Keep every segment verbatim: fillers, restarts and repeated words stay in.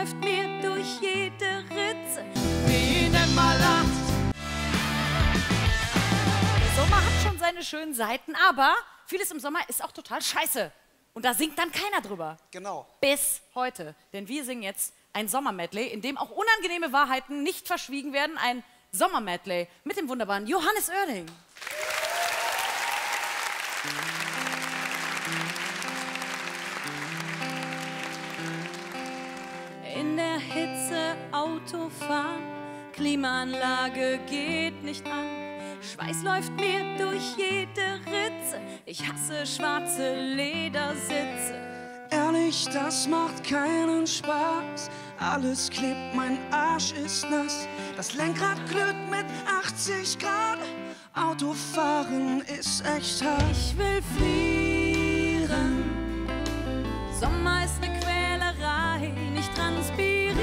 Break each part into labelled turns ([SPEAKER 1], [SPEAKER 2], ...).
[SPEAKER 1] läuft mir durch jede Ritze, wie in immer lacht. Der Sommer hat schon seine schönen Seiten, aber vieles im Sommer ist auch total scheiße. Und da singt dann keiner drüber.
[SPEAKER 2] Genau.
[SPEAKER 1] Bis heute. Denn wir singen jetzt ein Sommermedley, in dem auch unangenehme Wahrheiten nicht verschwiegen werden. Ein Sommermedley mit dem wunderbaren Johannes Oerding. In der Hitze Autofahren, Klimaanlage geht nicht an. Schweiß läuft mir durch jede Ritze, ich hasse schwarze Ledersitze.
[SPEAKER 3] Ehrlich, das macht keinen Spaß. Alles klebt, mein Arsch ist nass. Das Lenkrad glüht mit achtzig Grad. Autofahren ist echt hart.
[SPEAKER 1] Ich will frieren. Sommer ist eine Quälerei, nicht transpirieren.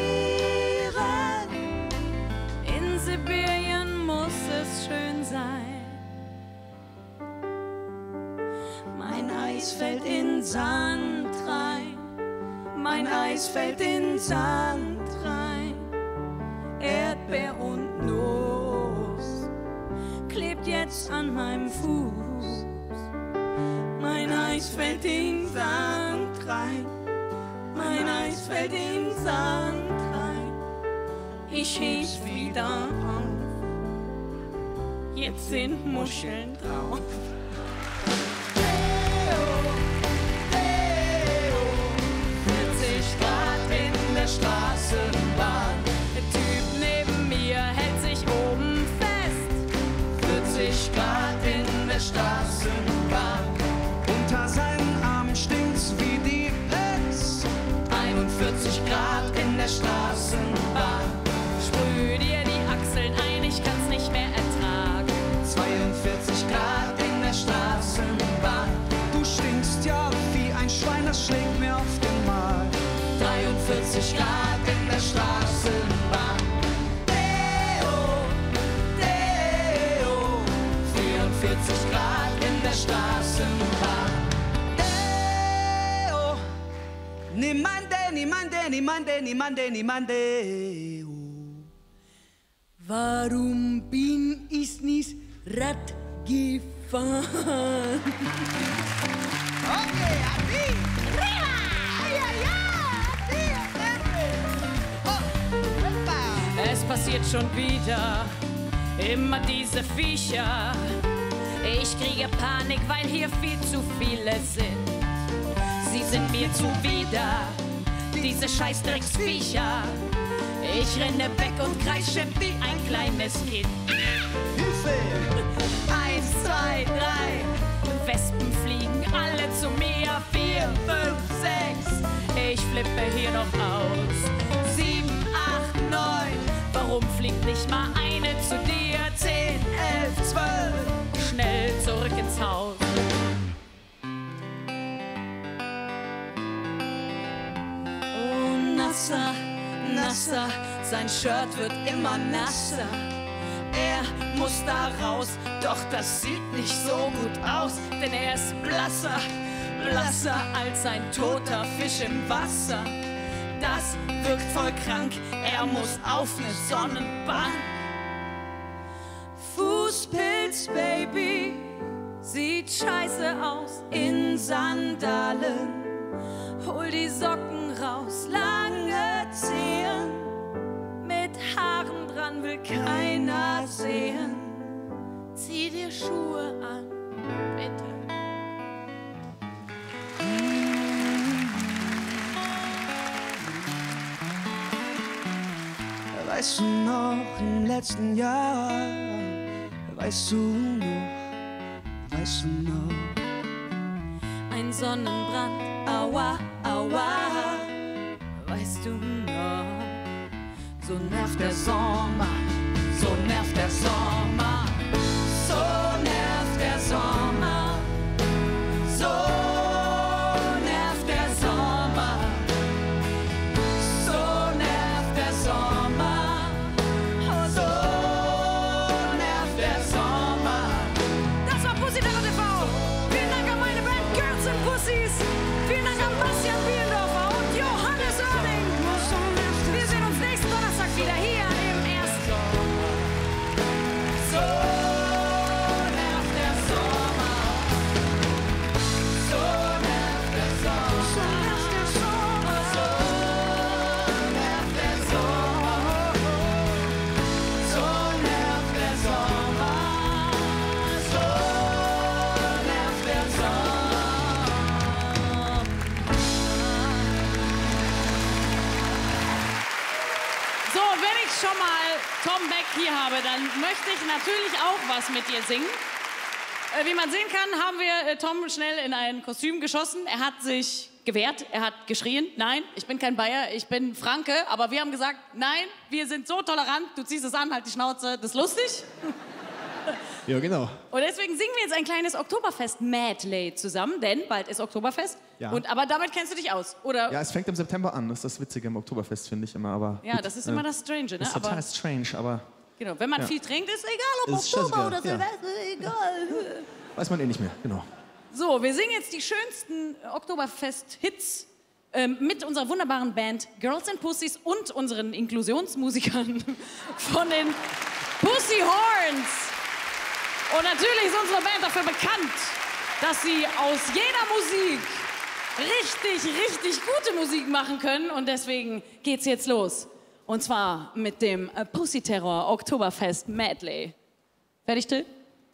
[SPEAKER 1] In Sibirien muss es schön sein. Mein Eis fällt in Sand rein. Mein Eis fällt in Sand rein. Erdbeer und Nuss klebt jetzt an meinem Fuß. Mein Eis fällt in Sand rein. Mein Eis fällt in Sand rein. Ich heb wieder auf. Jetzt sind Muscheln drauf. Straßenbahn. Der Typ neben mir hält sich oben fest. vierzig Grad in der Straßenbahn.
[SPEAKER 3] Unter seinen Armen stinkt's wie die Pest.
[SPEAKER 1] einundvierzig Grad in der Straßenbahn. Sprüh dir die Achseln ein, ich kann's nicht mehr ertragen. zweiundvierzig Grad in der Straßenbahn.
[SPEAKER 3] Du stinkst ja wie ein Schwein, das schlägt mir auf den Magen.
[SPEAKER 1] dreiundvierzig Grad in der Straßenbahn. Deo, Deo. vierundvierzig Grad in der Straßenbahn.
[SPEAKER 3] Deo. Niemande, niemande, niemande, niemande, niemande.
[SPEAKER 1] Warum bin ich nicht Rad gefahren?
[SPEAKER 2] Okay, Adi.
[SPEAKER 1] Es passiert schon wieder, immer diese Viecher. Ich kriege Panik, weil hier viel zu viele sind. Sie sind mir zuwider, diese Scheißdrecksviecher. Ich renne weg und kreische wie ein kleines Kind.
[SPEAKER 2] Hilfe!
[SPEAKER 1] Eins, zwei, drei, Wespen fliegen alle zu mir. Vier, fünf, sechs, ich flippe hier noch aus. Sieben, acht, neun, warum fliegt nicht mal eine zu dir? Zehn, elf, zwölf, schnell zurück ins Haus. Oh, nasser, nasser, sein Shirt wird immer nasser. Er muss da raus, doch das sieht nicht so gut aus, denn er ist blasser, blasser als ein toter Fisch im Wasser. Das wirkt voll krank, er muss auf ne Sonnenbank. Fußpilz, Baby, sieht scheiße aus in Sandalen. Hol die Socken raus, lange Zehen. Mit Haaren dran will keiner sehen. Zieh dir Schuhe an, bitte.
[SPEAKER 3] Weißt du noch im letzten Jahr? Weißt du noch? Weißt du noch?
[SPEAKER 1] Ein Sonnenbrand, aua, aua. Weißt du noch? So nervt der Sommer, so nervt der Sommer, so nervt der Sommer, so nervt der Sommer, so nervt der Sommer, oh, so nervt der Sommer. Das war Pussy T V. Vielen Dank an meine Band Girls and Pussies. Vielen Dank an Bastian Bielendorfer und Johannes Oerding. Tom Beck hier habe, dann möchte ich natürlich auch was mit dir singen. Äh, wie man sehen kann, haben wir äh, Tom schnell in ein Kostüm geschossen. Er hat sich gewehrt, er hat geschrien, nein, ich bin kein Bayer, ich bin Franke. Aber wir haben gesagt, nein, wir sind so tolerant, du ziehst es an, halt die Schnauze, das ist lustig.
[SPEAKER 2] Ja, genau.
[SPEAKER 1] Und deswegen singen wir jetzt ein kleines Oktoberfest-Medley zusammen, denn bald ist Oktoberfest.
[SPEAKER 2] Ja.
[SPEAKER 1] Und, aber damit kennst du dich aus, oder?
[SPEAKER 2] Ja, es fängt im September an, das ist das Witzige im Oktoberfest, finde ich immer. Aber
[SPEAKER 1] Ja,
[SPEAKER 2] gut,
[SPEAKER 1] das ist
[SPEAKER 2] äh,
[SPEAKER 1] immer das Strange, ne?
[SPEAKER 2] Das ist total
[SPEAKER 1] Aber,
[SPEAKER 2] strange, aber
[SPEAKER 1] genau, wenn man
[SPEAKER 2] ja.
[SPEAKER 1] viel trinkt, ist egal, ob
[SPEAKER 2] Ist
[SPEAKER 1] Oktober
[SPEAKER 2] scheißegal,
[SPEAKER 1] oder
[SPEAKER 2] ja.
[SPEAKER 1] Silvester, egal.
[SPEAKER 2] weiß man eh nicht mehr, genau.
[SPEAKER 1] So, wir singen jetzt die schönsten Oktoberfest-Hits ähm, mit unserer wunderbaren Band Girls and Pussies und unseren Inklusionsmusikern von den Pussy Horns. Und natürlich ist unsere Band dafür bekannt, dass sie aus jeder Musik richtig, richtig gute Musik machen können. Und deswegen geht's jetzt los. Und zwar mit dem Pussy Terror Oktoberfest Medley. Fertig, Till?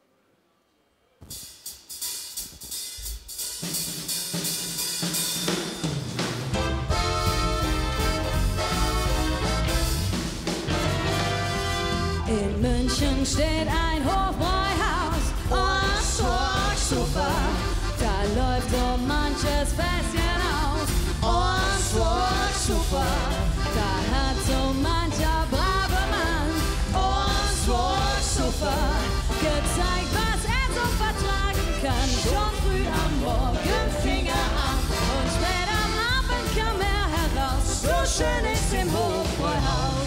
[SPEAKER 1] In München steht ein Hofbräuhaus und Schwuchsufer. Da läuft so manches Fässchen aus und Schwuchsufer. Da hat so mancher brave Mann und Schwuchsufer gezeigt, was er so vertragen kann. Schon früh am Morgen fing er an und spät am Abend kam er heraus. So schön ist im Hofbräuhaus.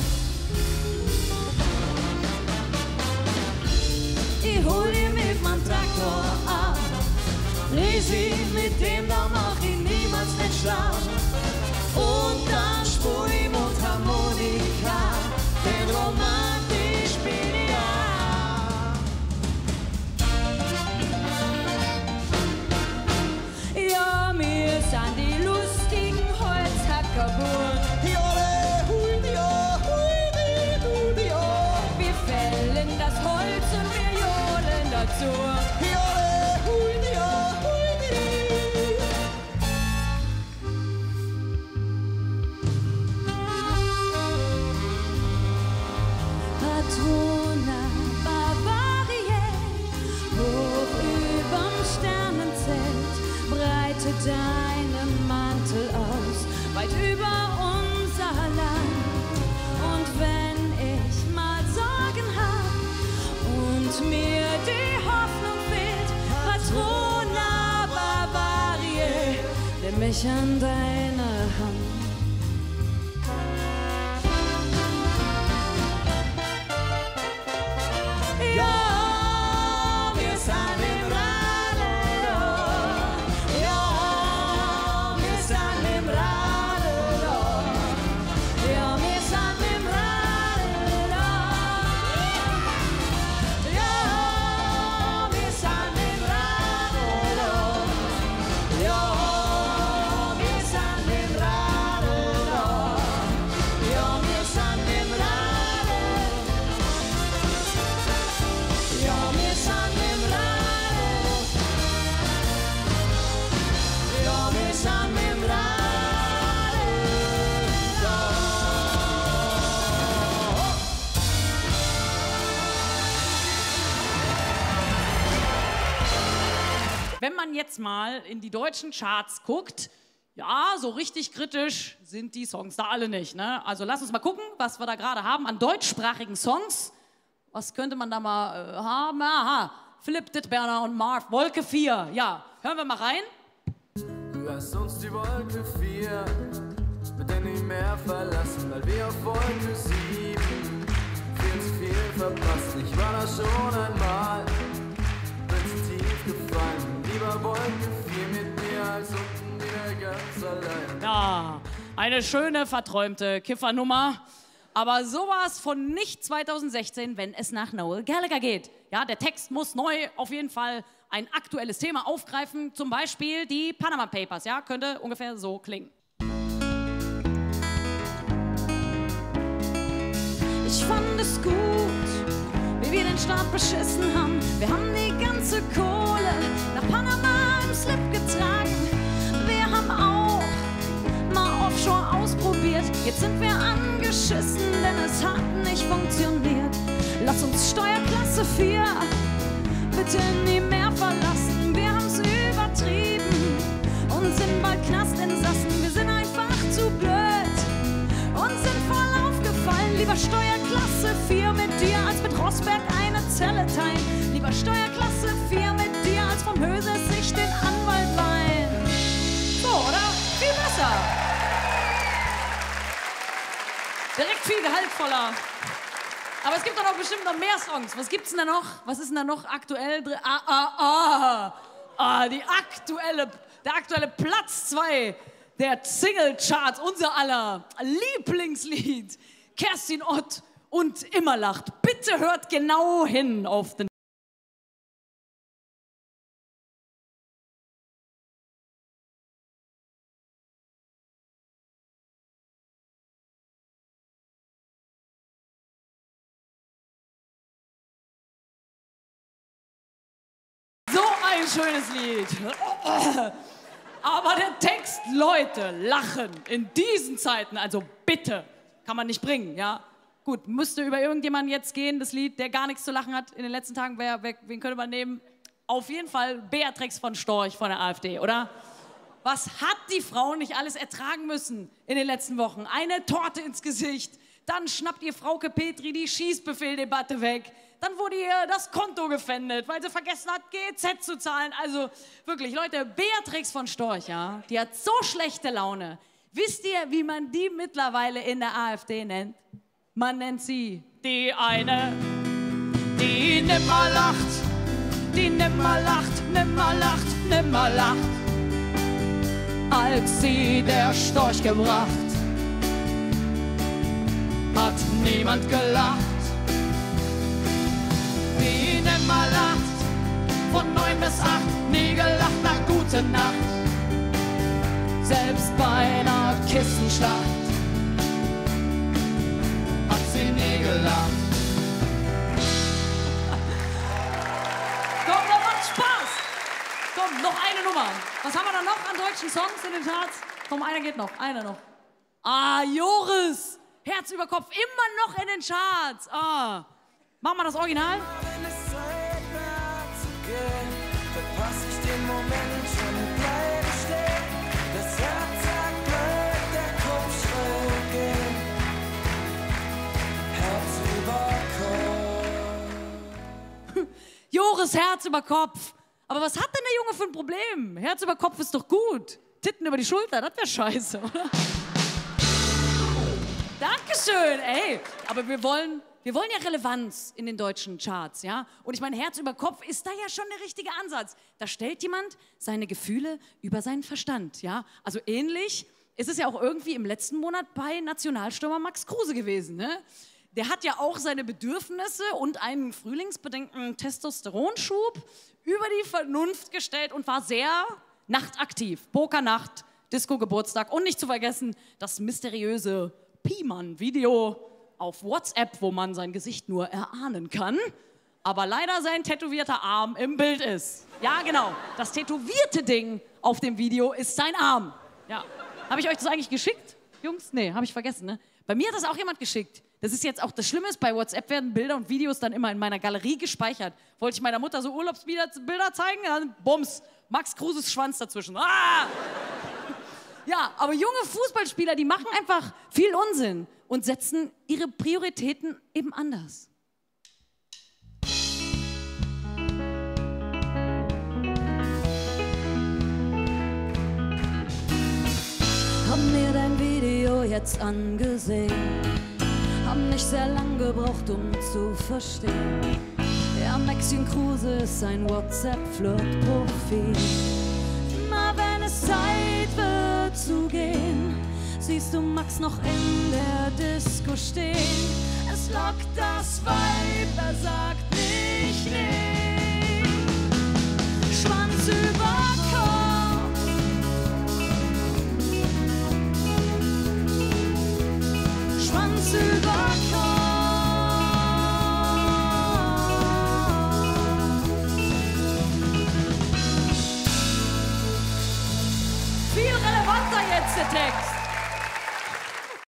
[SPEAKER 1] Ich hol ihn mit meinem Traktor ab. Risi, mit dem da mach ich niemals nicht schlau. Und dann spur ich Mundharmonika, denn romantisch bin ich auch. Ja, wir sind die lustigen Holzhackerburen. Wir fällen das Holz und wir johlen dazu. Patrona Bavaria, hoch überm Sternenzelt, breite deinen Mantel aus, weit über unser Land. Und wenn ich mal Sorgen hab und mir die Hoffnung fehlt, Patrona Bavaria, nimm mich an deine Hand. Ja, wir sind im Radeloh. Ja, wir sind im Radeloh. Ja, wir sind im Radeloh. Ja, wir sind im Radeloh. Ja, wir sind im Radeloh. Ja, wir sind im Radeloh. Ja, wir sind im Radeloh. Ja, wir sind im Radeloh. Wenn man jetzt mal in die deutschen Charts guckt, ja, so richtig kritisch sind die Songs da alle nicht, ne? Also lass uns mal gucken, was wir da gerade haben an deutschsprachigen Songs. Was könnte man da mal äh, haben? Aha, Philipp Dittberner und Marv, Wolke vier. Ja, hören wir mal rein.
[SPEAKER 4] Lass uns die Wolke vier mit der nie mehr verlassen, weil wir auf Wolke sieben viel zu viel verpassen. Ich war da schon einmal, bin zu tief gefallen. Lieber Wolke vier mit mir als unten wieder ganz allein.
[SPEAKER 1] Ja, eine schöne, verträumte Kiffernummer. Aber sowas von nicht zwanzig sechzehn, wenn es nach Noel Gallagher geht. Ja, der Text muss neu auf jeden Fall ein aktuelles Thema aufgreifen. Zum Beispiel die Panama Papers. Ja, könnte ungefähr so klingen. Ich fand es gut, wie wir den Staat beschissen haben. Wir haben die ganze Kohle nach Panama im Slip getragen. Wir haben auch mal Offshore ausprobiert. Jetzt sind wir angeschissen, denn es hat nicht funktioniert. Lass uns Steuerklasse vier bitte nie mehr verlassen. Wir haben's übertrieben und sind bald Knastinsassen. Wir sind einfach zu blöd und sind voll aufgefallen. Lieber Steuerklasse vier mit dir, als mit Rossberg eine Zelle teilen. Lieber Steuerklasse vier mit dir, als vom Höse sich den Anwalt leihen. So, oder? Viel besser. Direkt viel gehaltvoller. Aber es gibt doch noch bestimmt noch mehr Songs. Was gibt's denn da noch? Was ist denn da noch aktuell drin? Ah, ah, ah. Ah, die aktuelle, der aktuelle Platz zwei der Single-Charts. Unser aller Lieblingslied. Kerstin Ott und Immer lacht. Bitte hört genau hin auf den ein schönes Lied. Aber der Text, Leute, lachen in diesen Zeiten, also bitte, kann man nicht bringen, ja? Gut, müsste über irgendjemanden jetzt gehen, das Lied, der gar nichts zu lachen hat in den letzten Tagen, wer, wer, wen könnte man nehmen? Auf jeden Fall Beatrix von Storch von der AfD, oder? Was hat die Frau nicht alles ertragen müssen in den letzten Wochen? Eine Torte ins Gesicht, dann schnappt ihr Frauke Petri die Schießbefehldebatte weg. Dann wurde ihr das Konto gefändet, weil sie vergessen hat, G E Z zu zahlen. Also wirklich, Leute, Beatrix von Storch, ja, die hat so schlechte Laune. Wisst ihr, wie man die mittlerweile in der AfD nennt? Man nennt sie die eine, die nimmer lacht, die nimmer lacht, nimmer lacht, nimmer lacht. Als sie der Storch gebracht, hat niemand gelacht. Die nimmer lacht, von neun bis acht, nie gelacht, na gute Nacht. Selbst bei einer Kissenschlacht hat sie nie gelacht. Komm, das macht Spaß. Komm, noch eine Nummer. Was haben wir da noch an deutschen Songs in den Charts? Komm, einer geht noch, einer noch. Ah, Joris, Herz über Kopf, immer noch in den Charts. Ah. Machen wir das Original?
[SPEAKER 4] Wenn es Zeit war zu gehen, verpasse ich den Moment schon und bleibe stehen. Das Herz sagt bleibt, der Kopf schräg gehen. Herz über Kopf.
[SPEAKER 1] Joris, Herz über Kopf. Aber was hat denn der Junge für ein Problem? Herz über Kopf ist doch gut. Titten über die Schulter, das wäre scheiße, oder? Dankeschön, ey. Aber wir wollen... Wir wollen ja Relevanz in den deutschen Charts, ja? Und ich meine, Herz über Kopf ist da ja schon der richtige Ansatz. Da stellt jemand seine Gefühle über seinen Verstand, ja? Also ähnlich ist es ja auch irgendwie im letzten Monat bei Nationalstürmer Max Kruse gewesen, ne? Der hat ja auch seine Bedürfnisse und einen frühlingsbedingten Testosteronschub über die Vernunft gestellt und war sehr nachtaktiv. Pokernacht, Disco-Geburtstag und nicht zu vergessen das mysteriöse Piemann-Video auf WhatsApp, wo man sein Gesicht nur erahnen kann, aber leider sein tätowierter Arm im Bild ist. Ja, genau. Das tätowierte Ding auf dem Video ist sein Arm. Ja. Habe ich euch das eigentlich geschickt, Jungs? Nee, habe ich vergessen, ne? Bei mir hat das auch jemand geschickt. Das ist jetzt auch das Schlimme, ist, bei WhatsApp werden Bilder und Videos dann immer in meiner Galerie gespeichert. Wollte ich meiner Mutter so Urlaubsbilder zeigen, dann bums, Max Kruses Schwanz dazwischen. Ah! Ja, aber junge Fußballspieler, die machen einfach viel Unsinn und setzen ihre Prioritäten eben anders. Hab mir dein Video jetzt angesehen, hab nicht sehr lang gebraucht, um zu verstehen. Ja, Maxim Kruse ist ein WhatsApp-Flirt-Profil. Immer wenn es Zeit wird zu gehen, siehst du Max noch in der Disco stehen. Es lockt das Weib, er sagt nicht nee. Schwanz über Kopf, Schwanz über Kopf. Viel relevanter jetzt der Text.